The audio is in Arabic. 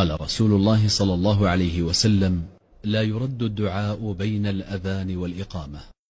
قال رسول الله صلى الله عليه وسلم: لا يرد الدعاء بين الأذان والإقامة.